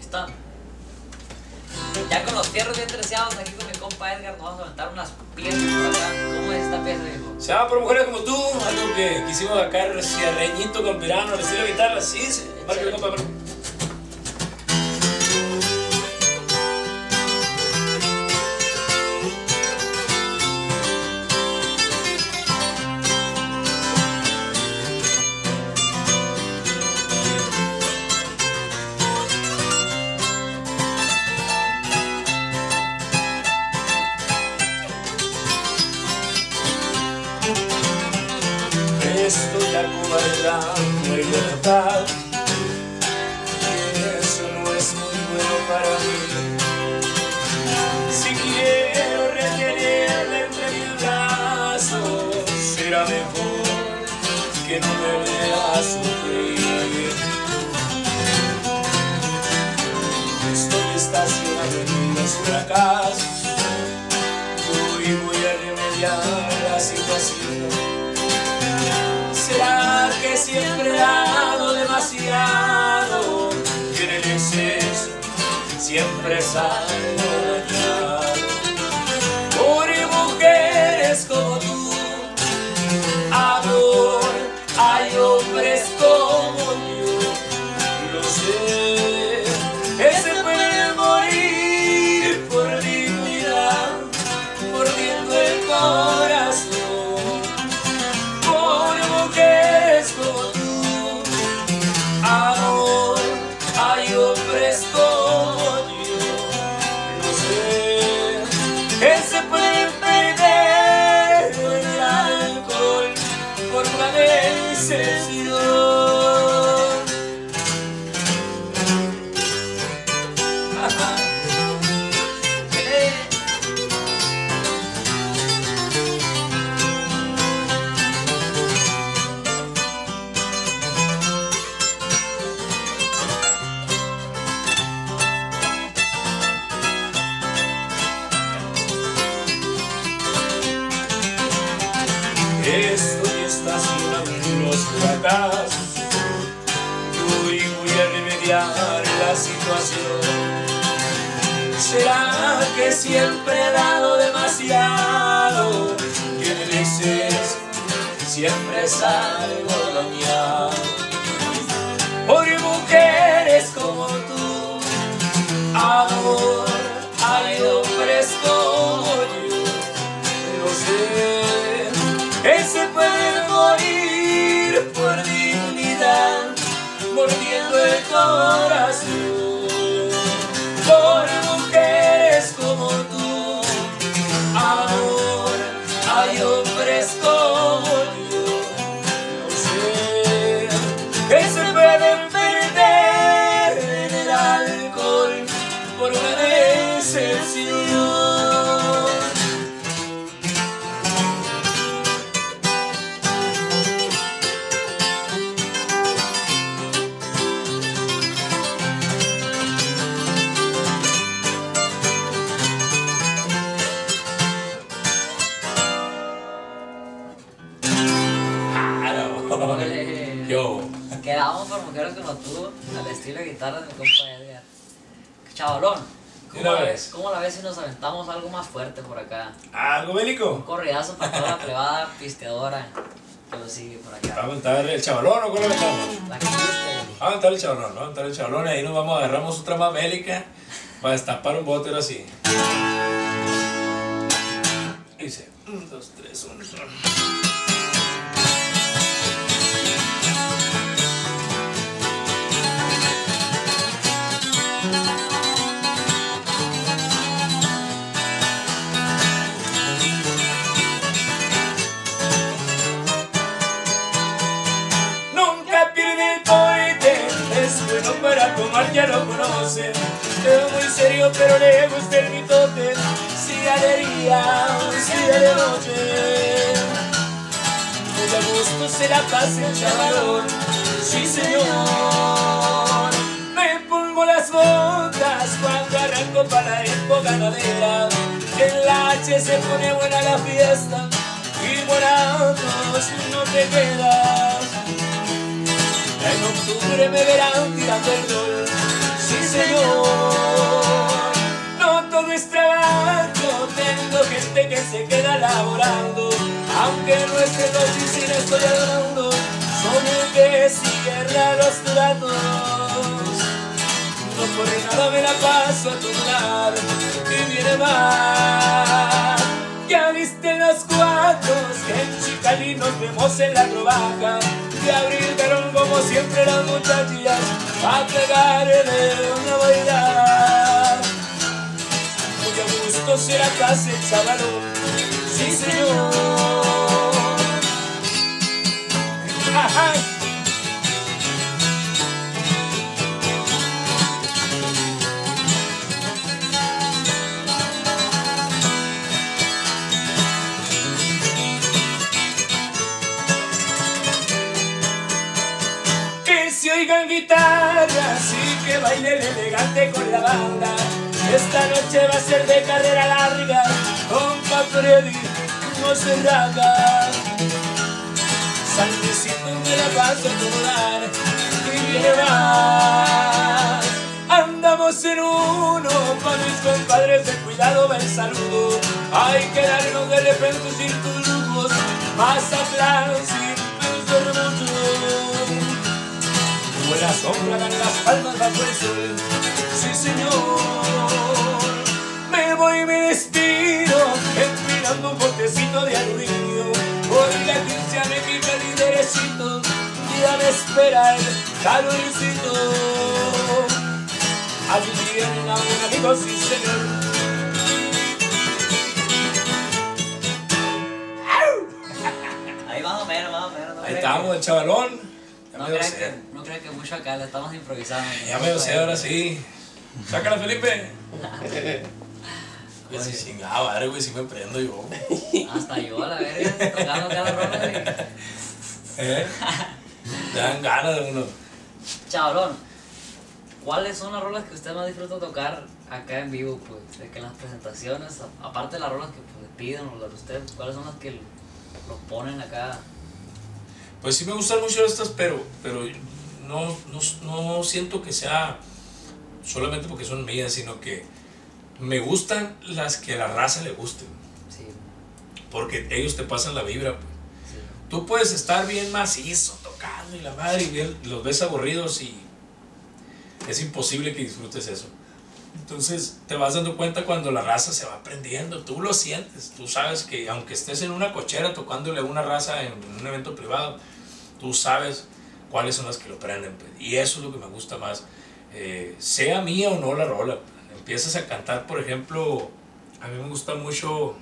Está. Ya con los fierros bien terciados aquí con mi compa Edgar nos vamos a aventar unas piezas por acá. ¿Cómo es esta pieza, viejo? Se llama Por Mujeres Como Tú, algo que quisimos sacar cierreñito con pirano, al estilo de guitarra, sí, sí. Márquele, compa, márquele. Estoy acobardando en verdad, y eso no es muy bueno para mí. Si quiero retenerla entre mis brazos, será mejor que no me vea sufrir. Estoy estacionado en unos fracasos, hoy voy a remediar la situación. ¿Será que siempre he dado demasiado? Y en el exceso siempre salgo dañado. Por mujeres como tú, amor, hay hombres como yo. Lo sé, que se pueden morir por dignidad, mordiendo el corazón. Mujeres como tú, amor, hay hombres como yo. No sé, que se pueden perder en el alcohol por una necesidad. Estoy estacionado en los fracasos, hoy voy a remediar la situación. ¿Será que siempre he dado demasiado? Que en el exceso siempre salgo dañado. Por mujeres como tú, amor, hay hombres como yo. Lo sé, que se pueden morir por dignidad, mordiendo el corazón. Por mujeres como tú, amor, hay hombres como yo. No sé, que se pueden perder en el alcohol por una decepción. Yo. Quedamos por mujeres como tú, al estilo de guitarra de mi compa Edgar. Chavalón, ¿cómo la ves si nos aventamos algo más fuerte por acá? ¿Algo bélico? Un corridazo para toda la privada pisteadora que lo sigue por acá. ¿Va a aventar el chavalón o cuál lo aventamos? La que guste. Vamos a aventar el chavalón, vamos a aventar el chavalón y ahí nos vamos, agarramos otra más bélica para destapar un bote así. Dice 1, 2, 3, 1. Para tomar ya lo conocen, es muy serio pero le gusta el mitote. Siga de día, siga de noche, muy a gusto se la pasa el chavalón. Sí señor, me pongo las botas cuando arranco para la época ganadera. En la H se pone buena la fiesta y morados no te quedas. En octubre me verán tirando el rol. Si sí señor. No todo es trabajo, tengo gente que se queda laborando, aunque no esté en la oficina estoy hablando, soy el que cierra los tratos. No por nada me la paso a tu lado y viene más. Ya viste los cuatros que en Chicali nos vemos en la Globaca. De abril verón como siempre las muchachillas a pegarle una bailar. Muy a gusto se la pase el chavalón, sí señor. ¡Ajá! Se oigan guitarras y que baile el elegante con la banda. Esta noche va a ser de carrera larga, compa Freddy no se raga. San Luisito me la paso a acomodar y viene más. Andamos en uno pa' mis compadres de cuidado va el saludo. Hay que darnos de repente sin tus lujos, Mazatlán sin tus hermosos. Buena sombra dan las palmas bajo el sol, sí señor. Me voy y me despido, empinando un botecito de aluminio. Hoy la 15 me quita el derechito, ya me espera el calorcito. Allí vienen a un amigo, sí señor. Ahí más o menos, más o menos. Ahí estamos, el chavalón. No crean que mucho acá, le estamos improvisando. Ya me lo sé, ahora sí. Sácala, Felipe. Pues sí, chingada madre, güey, si me prendo yo. Hasta yo a la verga, tocando cada rola. Te dan ganas de uno. Chavalón, ¿cuáles son las rolas que usted más disfruta tocar acá en vivo? Pues, de que en las presentaciones, aparte de las rolas que pues, piden o las de usted, ¿cuáles son las que los ponen acá? Pues sí me gustan mucho estas, pero no siento que sea solamente porque son mías, sino que me gustan las que a la raza le gusten. Sí. Porque ellos te pasan la vibra. Pues. Sí. Tú puedes estar bien macizo tocando y la madre y los ves aburridos y es imposible que disfrutes eso. Entonces te vas dando cuenta cuando la raza se va prendiendo, tú lo sientes, tú sabes que aunque estés en una cochera tocándole a una raza en un evento privado, tú sabes cuáles son las que lo prenden, pues. Y eso es lo que me gusta más, sea mía o no la rola. Empiezas a cantar, por ejemplo, a mí me gusta mucho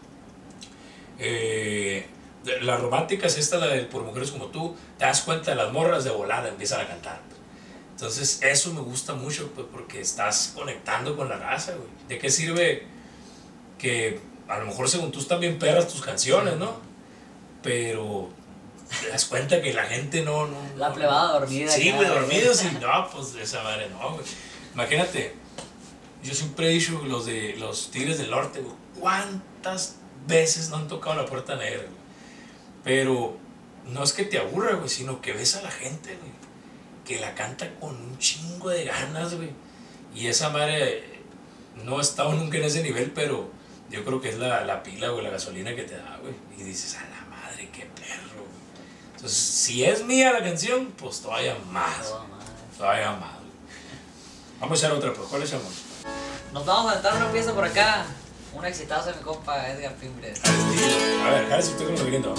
las románticas, esta la del Por Mujeres Como Tú, te das cuenta de las morras de volada empiezan a cantar. Entonces eso me gusta mucho, pues, porque estás conectando con la raza, güey. ¿De qué sirve que a lo mejor según tú están bien perras tus canciones, ¿no? Pero te das cuenta que la gente no la plebada dormida. Sí, güey, dormidos y no, pues esa madre no, güey. Imagínate, yo siempre he dicho los Tigres del Norte, güey, ¿cuántas veces no han tocado la Puerta Negra, güey? Pero no es que te aburra, güey, sino que ves a la gente, güey, que la canta con un chingo de ganas, güey. Y esa madre no he estado nunca en ese nivel, pero yo creo que es la pila, güey, la gasolina que te da, güey. Y dices, a la madre, qué perro, güey. Entonces, si es mía la canción, pues todavía más. Todavía más, güey. Vamos a echar otra, pues. ¿Cuál echamos? Nos vamos a aventar una pieza por acá. Un exitazo de mi compa Edgar Fimbres. A ver, Jale, si usted con lo viendo.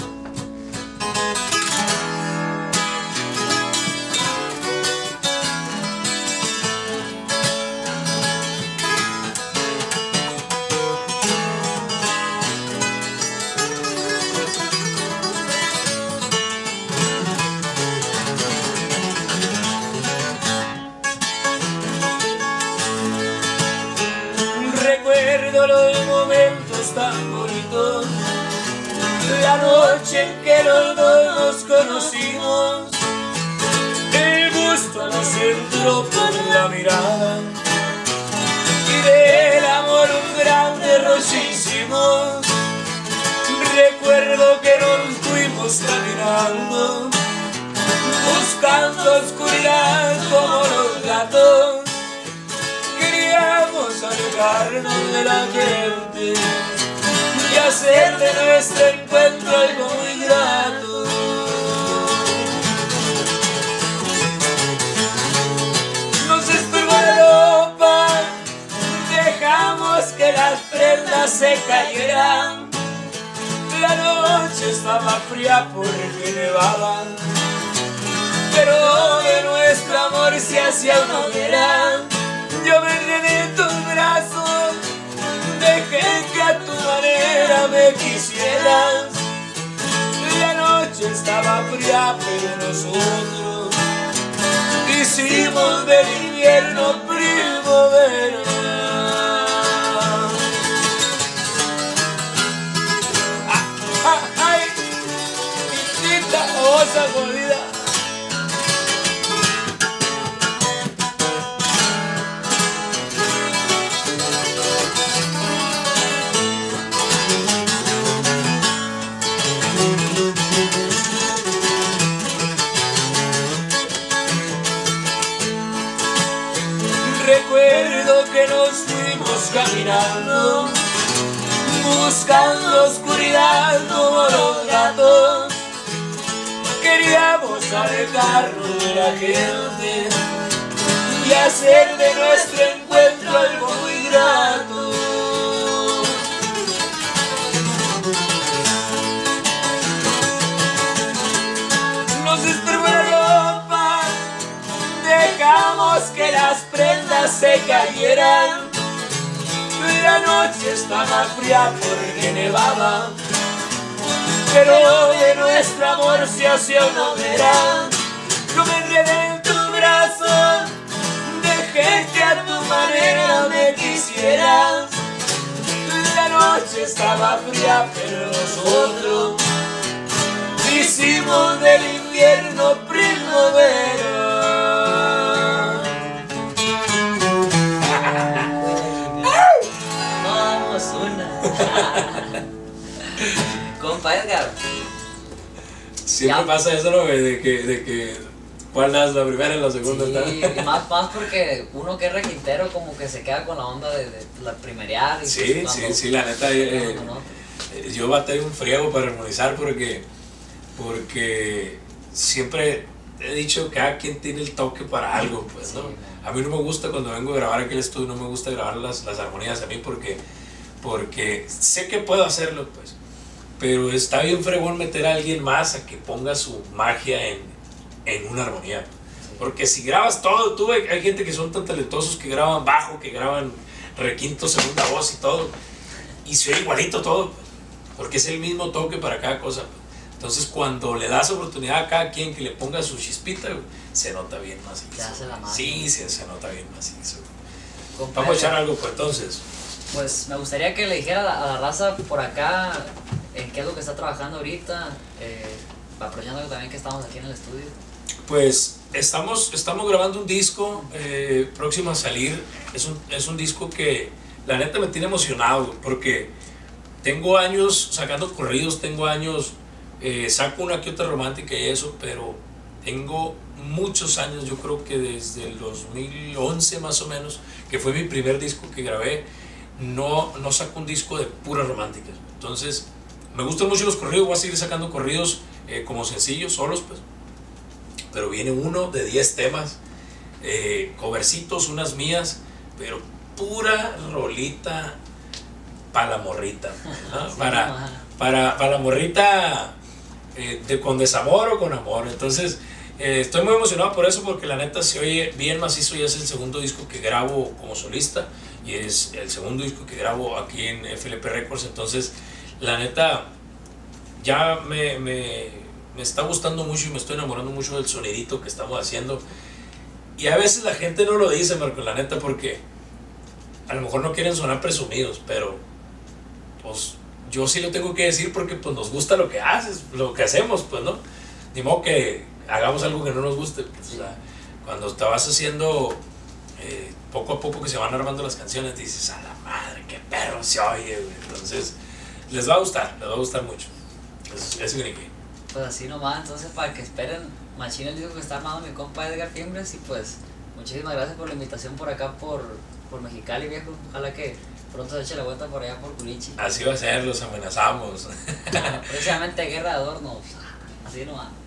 Recuerdo los momentos tan bonitos, la noche en que los dos nos conocimos, el gusto nos entró por la mirada y del amor un gran error hicimos. Recuerdo que nos fuimos caminando, buscando oscuridad como los gatos, alejarnos de la gente y hacer de nuestro encuentro algo muy grato. Nos despegó la ropa, dejamos que las prendas se cayeran. La noche estaba fría porque nevaba, pero de nuestro amor se hacía una hoguera. Yo me enredé en tus brazos, dejé que a tu manera me quisieras. La noche estaba fría, pero nosotros hicimos del invierno primavera. ¡Ay! ¡Quita osa jodida! Recuerdo que nos fuimos caminando, buscando oscuridad como los gatos. Queríamos alejarnos de la gente y hacer de nuestro encuentro algo muy grato. Nos despegó la ropa, dejamos que las prendas se cayeran. La noche estaba fría porque nevaba, pero de nuestro amor se hacía una hoguera. Yo me enredé en tus brazos, dejé que a tu manera me quisieras. La noche estaba fría, pero nosotros hicimos del invierno primavera. Compa Edgar. Siempre Ya. pasa eso, ¿no? De que ¿cuál das? ¿La primera y la segunda? Sí, y más porque uno que es requintero como que se queda con la onda de la primerial. Y Sí, pues cuando- sí, la neta. ¿no? Yo batallo un friego para armonizar porque siempre he dicho que cada quien tiene el toque para algo, pues, ¿no? Sí, A mí no me gusta cuando vengo a grabar aquí el estudio, no me gusta grabar las armonías a mí porque sé que puedo hacerlo, pues. Pero está bien fregón meter a alguien más a que ponga su magia en una armonía. Porque si grabas todo, hay gente que son tan talentosos que graban bajo, que graban requinto, segunda voz y todo. Y se oye igualito todo, pues, porque es el mismo toque para cada cosa. Pues. Entonces cuando le das oportunidad a cada quien que le ponga su chispita, se nota bien macizo. Se hace la magia. Sí, se nota bien macizo. Compa Vamos a echar Edgar, algo, pues, entonces. Pues me gustaría que le dijera a la raza por acá en qué es lo que está trabajando ahorita, aprovechando también que estamos aquí en el estudio. Pues estamos grabando un disco próximo a salir. Es un disco que la neta me tiene emocionado porque tengo años sacando corridos, tengo años, saco una que otra romántica y eso, pero tengo muchos años, yo creo que desde el 2011 más o menos, que fue mi primer disco que grabé, no saco un disco de puras románticas. Entonces me gustan mucho los corridos, voy a seguir sacando corridos como sencillos, solos, pues. Pero viene uno de 10 temas, covercitos, unas mías, pero pura rolita para la morrita, ¿no? Sí, para la morrita con desamor o con amor. Entonces estoy muy emocionado por eso, porque la neta se oye bien macizo. Ya es el segundo disco que grabo como solista y es el segundo disco que grabo aquí en FLP Records. Entonces la neta ya me está gustando mucho y me estoy enamorando mucho del sonidito que estamos haciendo. Y a veces la gente no lo dice, Marco, la neta, porque a lo mejor no quieren sonar presumidos, pero pues yo sí lo tengo que decir porque pues nos gusta lo que haces, lo que hacemos, pues, ¿no? Ni modo que hagamos algo que no nos guste, pues. O sea, cuando te vas haciendo poco a poco que se van armando las canciones, dices, a la madre, qué perro se oye, güey. Entonces les va a gustar mucho. Es único. Pues así nomás, entonces para que esperen machín el disco que está armando mi compa Edgar Fimbres. Y pues muchísimas gracias por la invitación por acá, por Mexicali, viejo. Ojalá que pronto se eche la vuelta por allá por Culichi. Así va a ser, los amenazamos. Precisamente guerra de adornos. Así nomás.